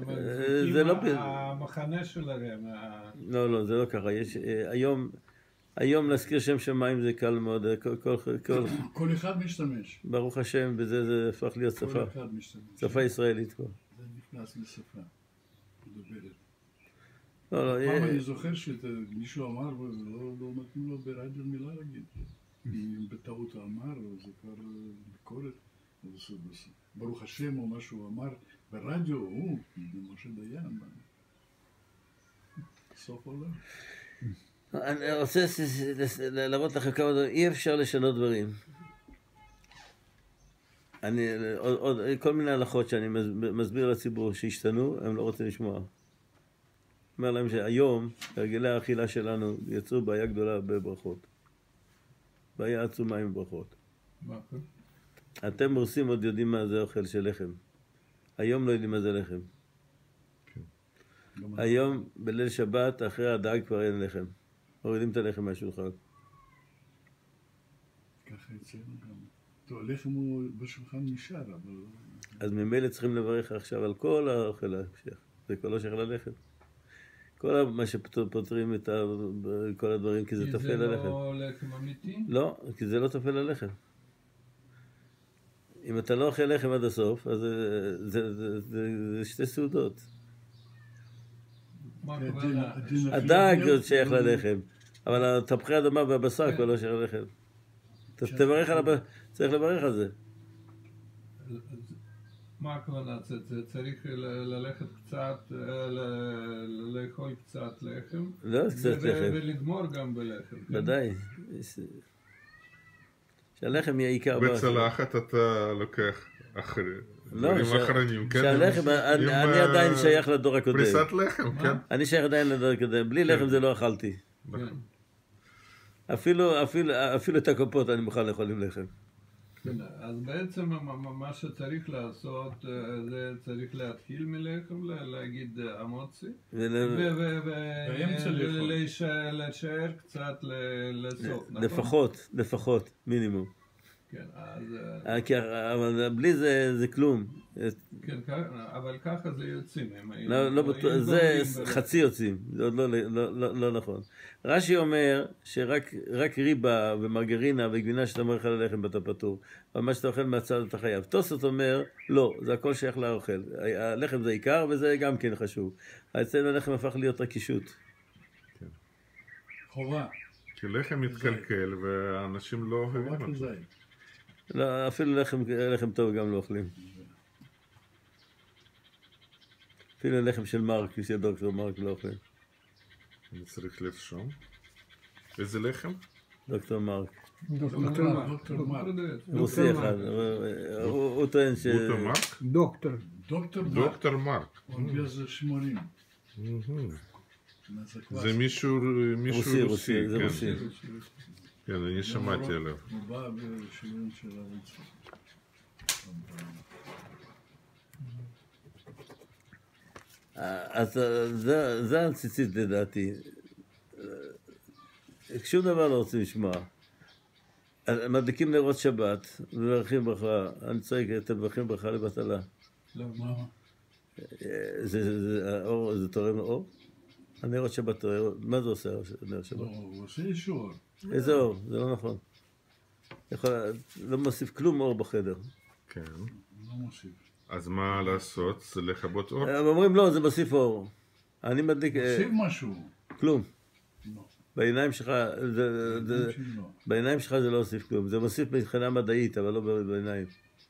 המחנה שלהם. לא, זה לא ככה. היום להזכיר שם שמיים זה קל מאוד. כל אחד משתמש. ברוך השם, בזה זה הפך להיות שפה. כל אחד משתמש. שפה ישראלית כבר. זה נכנס לשפה. מדברת. לא, פעם אני זוכר שמישהו אמר, לא מתאים לו ברדיו מילה להגיד. אם בטעות אמר, זה כבר ביקורת. ברוך השם או משהו אמר ברדיו, הוא, משה דיין. סוף עולם. אני רוצה להראות לכם כמה דברים, אי אפשר לשנות דברים. עוד כל מיני הלכות שאני מסביר לציבור שהשתנו, הם לא רוצים לשמוע. אומר להם שהיום, הרגלי האכילה שלנו יצרו בעיה גדולה בברכות. בעיה עצומה עם ברכות. אתם רוסים עוד יודעים מה זה אוכל של לחם. היום לא יודעים מה זה לחם. היום בליל שבת אחרי הדג כבר אין לחם. מורידים את הלחם מהשולחן. ככה אצלנו גם. טוב, הלחם הוא בשולחן נשאר, אבל... אז ממילא צריכים לברך עכשיו על כל האוכל ההמשך. זה כל לא שייך ללחם. כל מה שפותרים את כל הדברים, כי זה תפל ללחם. כי זה לא לחם אמיתי? לא, כי זה לא תפל ללחם. אם אתה לא אוכל לחם עד הסוף, אז זה שתי סעודות. הדג שייך ללחם, אבל תפוחי האדמה והבשר כבר לא שייך ללחם. תברך על הבשר, צריך לברך על זה. מה הכוונה? צריך ללכת קצת, לאכול קצת לחם? לא, קצת לחם. ולגמור גם בלחם. ודאי. שהלחם יהיה עיקר. בצלחת אתה לוקח דברים אחרונים, כן? שהלחם, אני עדיין שייך לדור הקודם. פריסת לחם, כן. אני שייך עדיין לדור הקודם. בלי לחם זה לא אכלתי. אפילו את הקופות אני מוכן לאכול עם לחם. אז בעצם מה שצריך לעשות זה צריך להתחיל מלחם, להגיד אמוצי, ולהישאר קצת לסוף, נכון? לפחות, מינימום. כן, אז... אבל בלי זה כלום. כן, אבל ככה זה יוצאים. לא בטוח, זה חצי יוצאים, זה עוד לא נכון. רש"י אומר שרק ריבה ומרגרינה וגבינה שאתה מורך על הלחם ואתה פטור, אבל מה שאתה אוכל מהצד אתה חייב. תוספות אומר, לא, זה הכל שייך לאוכל. הלחם זה עיקר וזה גם כן חשוב. אצלנו הלחם הפך להיות רגישות. חובה. כי לחם מתקלקל ואנשים לא אוהבים אותו. לא, אפילו לחם טוב גם לא אוכלים. אפילו לחם של מרק, של דוקטור מרק לא אוכלים. אני צריך לרשום. איזה לחם? דוקטור מרק. דוקטור מרק. רוסי אחד. הוא טוען ש... דוקטור מרק? דוקטור מרק. הוא גזר 80. זה מישהו רוסי. זה רוסי. כן, אני שמעתי עליו. הוא בא בשירים של ערוץ. אז זה הציצית לדעתי. שום דבר לא רוצים לשמוע. מדליקים נרות שבת, מברכים ברכה. אני צועק, אתם מברכים ברכה לבטלה. לא, מה? זה תורם לאור? הנרות שבת תורם, מה זה עושה נר שבת? הוא עושה אישור. איזה אור? זה לא נכון. לא מוסיף כלום אור בחדר. כן. לא מוסיף. אז מה לעשות? זה לכבות אור? הם אומרים לא, זה מוסיף אור. אני מדליק... מוסיף משהו. כלום. לא. בעיניים שלך זה לא מוסיף כלום. זה מוסיף מבחינה מדעית, אבל לא בעיניים.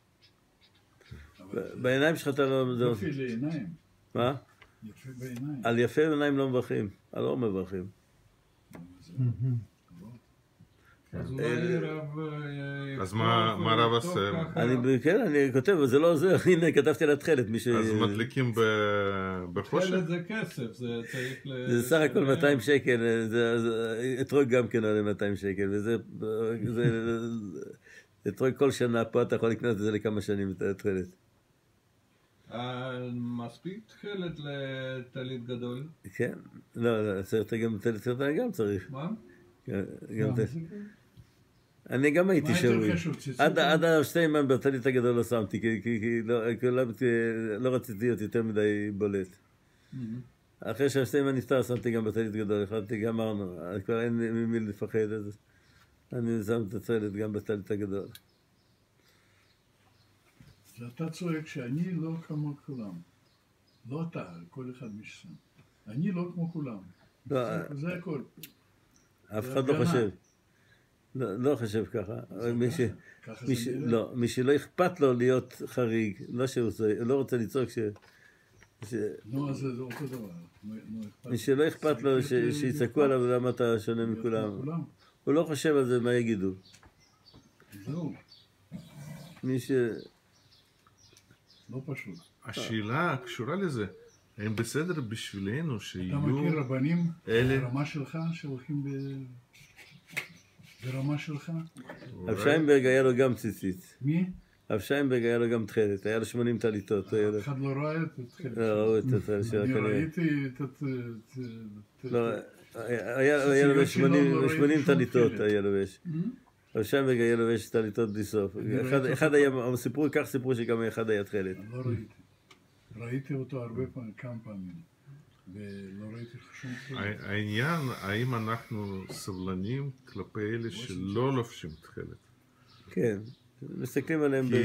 בעיניים שלך אתה לא... יפה לעיניים. מה? יפה בעיניים. על יפה בעיניים לא מברכים, על אור מברכים. אז אולי רב... אז מה רב עושה? כן, אני כותב, אבל זה לא עוזר. הנה, כתבתי על התכלת. אז מדליקים בחושך? תכלת זה כסף, זה צריך זה סך הכל 200 שקל, אתרוג גם כן עולה 200 שקל, וזה, אתרוג כל שנה, פה אתה יכול לקנות את זה לכמה שנים, את התכלת. מספיק תכלת לטלית גדול? כן, לא, צריך גם טלית קטן, גם צריך. מה? גם טלית. אני גם הייתי שבוי. עד השטיימן בטלית הגדול לא שמתי, כי לא רציתי להיות יותר מדי בולט. אחרי שהשטיימן נפטר שמתי גם בטלית גדול, החלטתי, גמרנו, כבר אין ממי לפחד, אז אני שם את הטלית גם בטלית הגדול. אתה צועק שאני לא כמו כולם. לא אתה, כל אחד משם. אני לא כמו כולם. זה הכל. אף אחד לא חושב. לא חושב ככה. מי שלא אכפת לו להיות חריג, לא רוצה לצעוק נו, אז זה אותו דבר. מי שלא אכפת לו שיצעקו עליו למה אתה שונה מכולם. הוא לא חושב על זה מה יגידו. זהו. מי ש... לא פשוט. השאלה קשורה לזה, האם בסדר בשבילנו שיהיו... אתה מכיר רבנים ברמה שלך, שהולכים ברמה שלך? אב שיינברג היה לו גם ציצית. מי? אב שיינברג היה לו גם תכלת, היה לו 80 טליתות. אחד לא ראה את התכלת. לא ראו את התכלת שלה אני כנראה. ראיתי את... היה לו 80 טליתות, היה לובש. אב שיינברג היה לובש טליתות בלי סוף. אחד היה, כך סיפרו שגם אחד היה תכלת. לא ראיתי. ראיתי אותו הרבה פעמים, כמה פעמים. ולא ראיתי שום תכלת. העניין, האם אנחנו סבלנים כלפי אלה שלא לובשים תכלת? כן, מסתכלים עליהם כי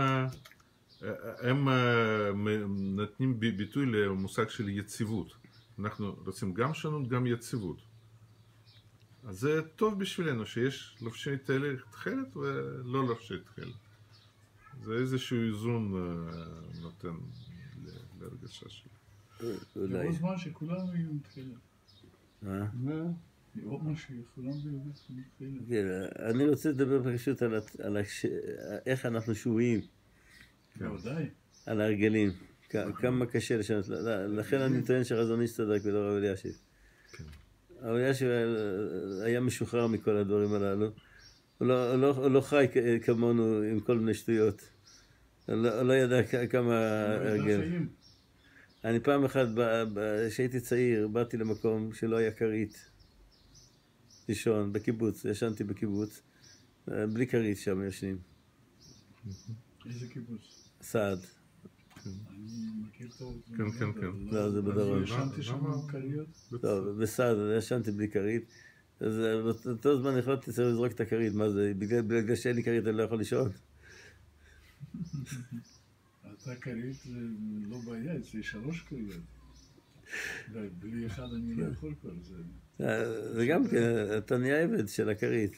הם נותנים ביטוי למושג של יציבות. אנחנו רוצים גם שונות, גם יציבות. אז זה טוב בשבילנו שיש לובשי תכלת ולא לובשי תכלת. זה איזשהו איזון נותן להרגשה שלי. זה זמן שכולם יהיו עם תכלת. עוד משהו, כולם יהיו עם תכלת. אני רוצה לדבר פשוט על איך אנחנו שבויים. בוודאי. על ההרגלים. כמה קשה לשנות. לכן אני טוען שחזון איש צדק ולא רב אלישיב. הרב אלישיב היה משוחרר מכל הדברים הללו. הוא לא חי כמונו עם כל מיני שטויות. הוא לא ידע כמה הרגל. אני פעם אחת, כשהייתי צעיר, באתי למקום שלא היה כרית. לישון, בקיבוץ, ישנתי בקיבוץ. בלי כרית שם ישנים. איזה קיבוץ? סעד. אני מכיר טוב. כן. לא, זה בדרום. ישנתי שם כריות? טוב, בסעד, ישנתי בלי כרית. אז באותו זמן החלטתי צריך לזרוק את הכרית. מה זה? בגלל שאין לי כרית אני לא יכול לישון. אתה כרית זה לא בעיה, זה 3 כריות. בלי אחד אני לא יכול כבר. זה גם כן, אתה נהיה עבד של הכרית.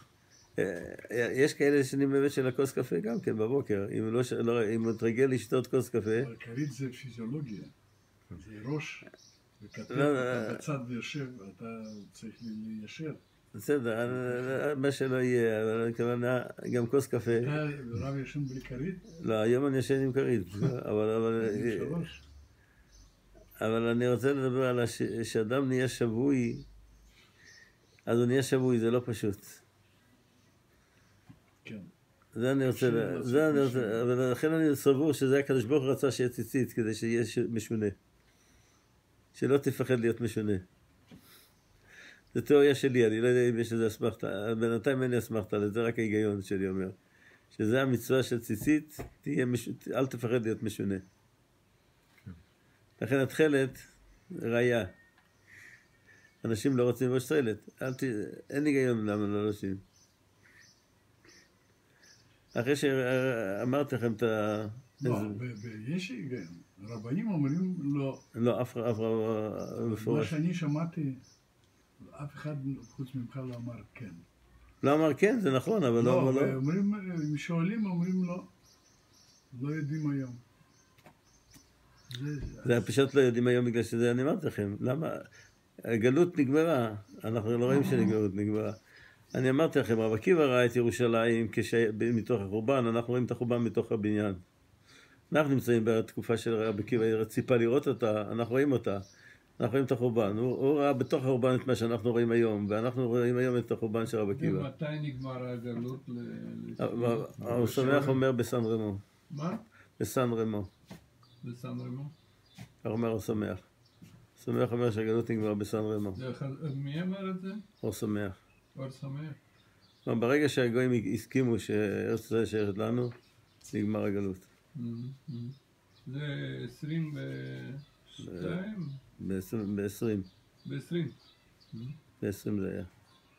יש כאלה שאני עבד של הכוס קפה גם כן בבוקר. אם הוא תרגל לשתות כוס קפה... אבל כרית זה פיזיולוגיה. זה ראש. וכתב, אתה בצד ויושב, אתה צריך ליישר. בסדר, מה שלא יהיה, אבל אני כוונה, גם כוס קפה. אתה רב ישן בלי כרית? לא, היום אני ישן עם כרית, אבל אני רוצה לדבר על שאדם נהיה שבוי, אז הוא נהיה שבוי, זה לא פשוט. כן. זה אני רוצה, אבל לכן אני סבור שזה הקדוש ברוך הוא רצה שיהיה ציצית, כדי שיהיה משונה. שלא תפחד להיות משונה. זו תיאוריה שלי, אני לא יודע אם יש לזה אסמכתה, בינתיים אין לי אסמכתה, זה רק ההיגיון שלי אומר. שזה המצווה של ציצית, אל תפחד להיות משונה. לכן התכלת, ראיה. אנשים לא רוצים ללבוש תכלת, אין היגיון למה לא לובשים. אחרי שאמרתי לכם את ה... לא, יש היגיון. רבנים אומרים לא. לא, אף מה שאני שמעתי, אף אחד חוץ ממך לא אמר כן. לא אמר כן, זה נכון, אבל לא אמר לא. אם שואלים, אומרים לא. לא יודעים היום. זה פשוט לא יודעים היום בגלל שזה אני אמרתי לכם. למה? הגלות נגמרה, אנחנו לא רואים שהגלות נגמרה. אני אמרתי לכם, רב עקיבא ראה את ירושלים מתוך החורבן, אנחנו רואים את החורבן מתוך הבניין. אנחנו נמצאים בתקופה של רב עקיבא, ציפה לראות אותה, אנחנו רואים אותה. אנחנו רואים את החורבן. הוא ראה בתוך החורבן את מה שאנחנו רואים היום, ואנחנו רואים היום את החורבן של רב עקיבא. מתי נגמר הגלות? הוא שמח אומר בסן רמו. מה? בסן רמו. בסן רמו? אומר הוא שמח. שמח אומר שהגלות נגמר בסן רמו. מי אמר את זה? אור שמח. אור שמח. ברגע שהגויים הסכימו שארץ ישראל שייכת לנו, נגמר הגלות. זה 22? ב-20. ב-20 זה היה.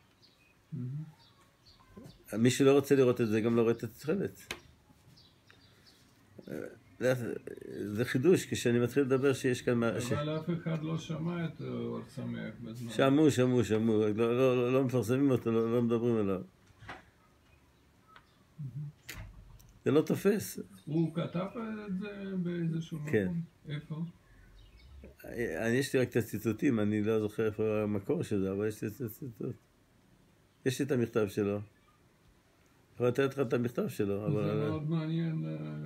מי שלא רוצה לראות את זה, גם לא רואה את התכלת. זה חידוש, כשאני מתחיל לדבר שיש כאן... אבל אף אחד לא שמע את אור שמח בזמן. שמעו. לא מפרסמים אותו, לא מדברים עליו. זה לא תופס. הוא כתב את זה באיזשהו מקום? כן. איפה? יש לי רק את הציטוטים, אני לא זוכר איפה המקור של זה, אבל יש לי את הציטוט. יש לי את המכתב שלו. יכול לתת לך את המכתב שלו, אבל... זה מאוד מעניין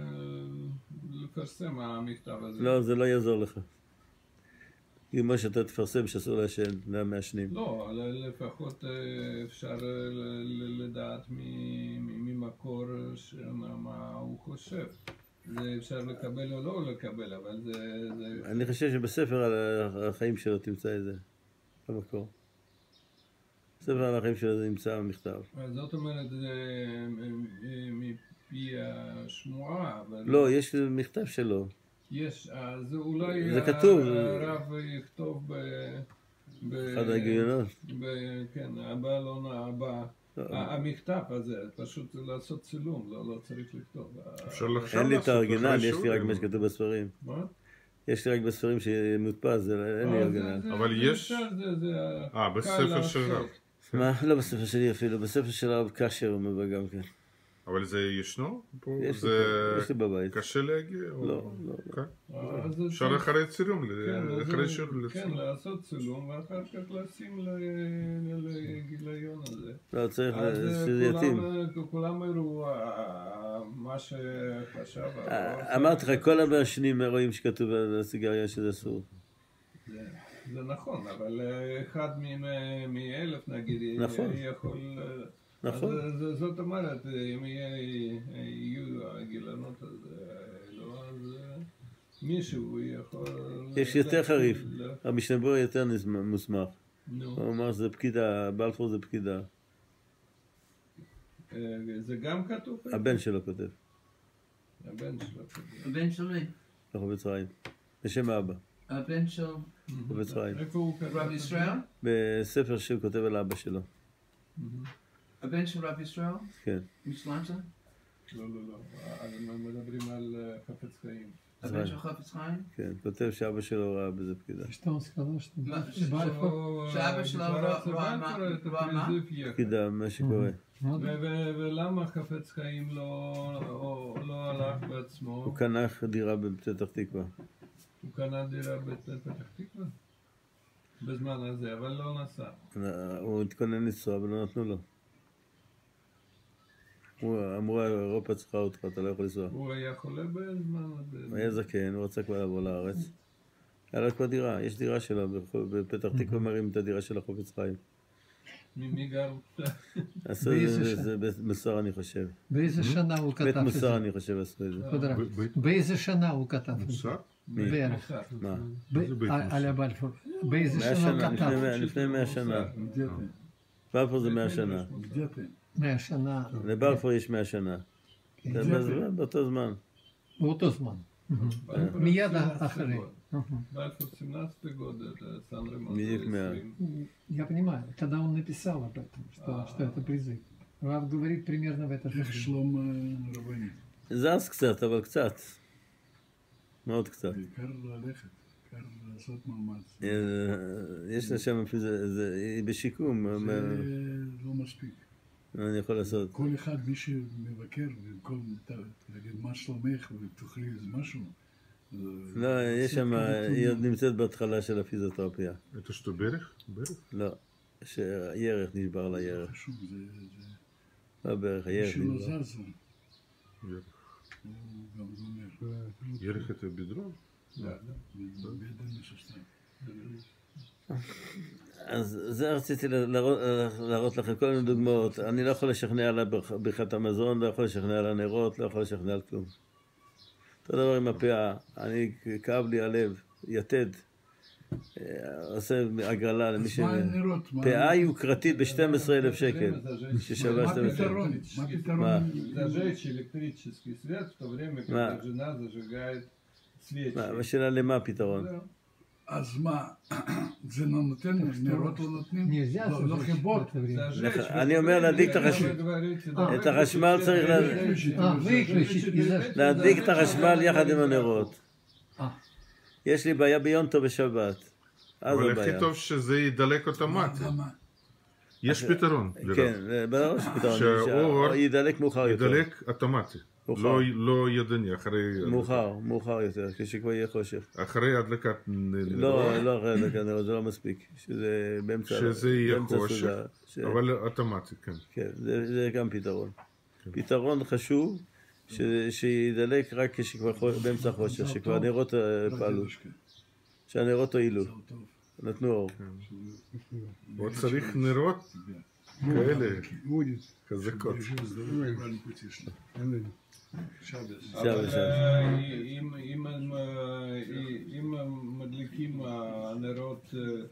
לפרסם המכתב הזה. לא, זה לא יעזור לך. כמו שאתה תפרסם שאסור לעשן, למעשנים. לא, לפחות אפשר לדעת ממקור מה הוא חושב. זה אפשר לקבל או לא לקבל, אבל זה... אני חושב שבספר על החיים שלו תמצא את זה, במקור. בספר על החיים שלו זה נמצא במכתב. זאת אומרת, זה מפי השמועה, אבל... לא, יש מכתב שלו. יש, אז אולי זה כתוב. הרב יכתוב אחד הגיונות. כן, הבעלון הבא. המכתב הזה, פשוט לעשות צילום, לא צריך לכתוב. אין לי את האורגינל, יש לי רק מה שכתוב בספרים. מה? יש לי רק בספרים שמודפס, אין לי אורגינל. אבל יש... בספר של רב. מה? לא בספר שלי אפילו, בספר של הרב קשר הוא מביא גם כן. אבל זה ישנו? יש לי בבית. קשה להגיע? לא. אפשר אחרי צילום, אחרי שיעור. כן, לעשות צילום ואחר כך לשים לגיליון הזה. לא, צריך שזה יתאים. כולם הראו מה שחשב. אמרתי לך, כל המעשנים רואים שכתוב על הסיגריה שזה אסור. זה נכון, אבל אחד מ-1000 נגיד יכול... נכון. זאת אומרת, אם יהיו הגיליונות אז מישהו יכול... יש יותר חריף, המשנה ברורה יותר מוסמך. הוא אמר שזה פקידה, בלפור זה פקידה. זה גם כתוב? הבן שלו כותב. הבן שלי. בחפץ חיים. בשם האבא. הבן של... בחפץ חיים. איפה הוא כתב? רב ישראל? בספר שהוא כותב על אבא שלו. הבן של רב ישראל? כן. מסלנטה? לא. אנחנו מדברים על חפץ חיים. הבן של חפץ חיים? כן, כותב שאבא שלו ראה בזה פקידה. Что он сказал, что שאבא שלו ראה מה? פקידה, מה שקורה. ולמה חפץ חיים לא הלך בעצמו? הוא קנה דירה בפתח תקווה. הוא קנה דירה בפתח תקווה? בזמן הזה, אבל לא נסע. הוא התכונן לנסוע ולא נתנו לו. אמרו, אירופה צריכה אותך, אתה לא יכול לנסוע. הוא היה חולה בזמן הזה. הוא היה זקן, הוא רצה כבר לבוא לארץ. היה לו כבר דירה, יש דירה שלו, בפתח תקווה מראים את הדירה של החפץ חיים. מי גר? עשו את זה במוסר אני חושב. באיזה שנה הוא בית כתב את מוסר זה? אני חושב עשו את זה. באיזה שנה הוא כתב את זה? מוסר? בערך. מה? על הבלפור. באיזה 100 שנה הוא שנה, כתב? לפני 100 שנה. בלפור זה 100 שנה. 100 שנה. לבלפור יש 100 שנה. זה באותו זמן. באותו זמן. מיד אחרי. בלפור 17 год, это Сан-Ремон. בדיוק 100. Я понимаю, когда он написал об этом, что это призыв. Рав говорит примерно в это же איך время. שלום רבני? זז קצת, אבל קצת. מאוד קצת. בעיקר ללכת, בעיקר לעשות מאמץ. יש לה שם, היא בשיקום. זה לא מספיק. אני יכול לעשות. כל אחד, מי שמבקר, במקום להגיד מה שלומך ותאכלי איזה משהו. לא, יש שם, היא עוד נמצאת בהתחלה של הפיזיותרפיה. Это что, берег? לא. שהירך נשבר לירך. חשוב, זה... לא בערך, מי הירך שלא נשבר. זז, הוא גם גומר. ירך את בדרום? בידן מסוסתם. אז זה רציתי להראות לכם כל מיני דוגמאות. אני לא יכול לשכנע על ברכת המזון, לא יכול לשכנע על הנרות, לא יכול לשכנע על כלום. אותו דבר עם הפאה, כאב לי הלב, יתד, עושה הגרלה למי ש... מה הנרות? פאה יוקרתית ב-12,000 שקל, ששווה מה 12,000. הפתרון? מה מה? הפתרון? Зажечь электрический свет в то время, когда жена зажигает свечи. השאלה למה הפתרון? אז מה, זה לא נותן, נרות לא נותנים? Нельзя לא зажечь в חיבות. это время. אני אומר להדליק את החשמל. את החשמל צריך Выключить и зажечь. להדליק את החשמל יחד עם הנרות. יש לי בעיה ביום טוב בשבת. אז אבל הבעיה. הכי טוב שזה ידלק אוטומטית. למה? יש פתרון. כן, ברור שפתרון. שהאור ידלק מאוחר יותר. ידלק אוטומטי. מאוחר. לא ידני, אחרי... מאוחר יותר, כשכבר יהיה חושך. אחרי הדלקת לא אחרי הדלקת נרות, זה לא מספיק. שזה באמצע... שזה יהיה באמצע חושך, סעודה. אבל אוטומטי, כן. כן, זה גם פתרון. פתרון חשוב, שידלק רק כשכבר באמצע החושך, שכבר הנרות פעלו. שהנרות הועילו. נתנו אור. עוד צריך נרות כאלה, Будет. חזקות. אבל אם מדליקים הנרות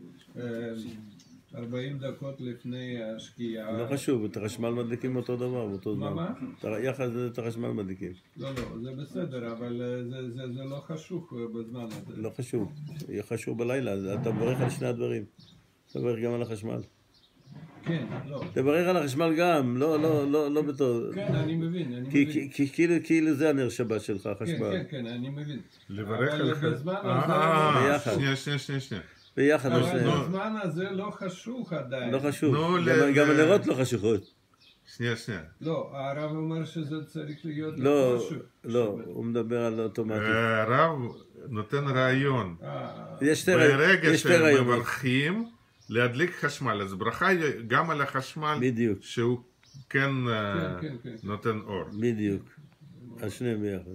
40 דקות לפני השקיעה... לא חשוב, את החשמל מדליקים אותו דבר, באותו זמן. מה? יחד את החשמל מדליקים. לא, זה בסדר, אבל זה לא חשוך בזמן הזה. לא חשוב, יהיה חשוב בלילה, אתה מברך על שני הדברים. אתה מברך גם על החשמל. כן, לא. תברך על החשמל גם, לא בתור... כן, אני מבין. כי כאילו זה הנר שבת שלך, החשמל. כן, אני מבין. לברך על... אבל בזמן הזה... ביחד. שנייה. ביחד. אבל בזמן הזה לא חשוך עדיין. לא חשוב, נו, גם הנרות לא חשוכות. שנייה. לא, הרב אומר שזה צריך להיות לא, הוא מדבר על אוטומטי. הרב נותן רעיון. יש שתי ברגע שהם רעיונות. מברכים, להדליק חשמל. אז ברכה גם על החשמל, בדיוק. שהוא כן כן. נותן אור. בדיוק. על שניהם ביחד.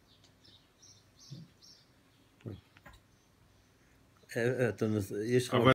יש לך...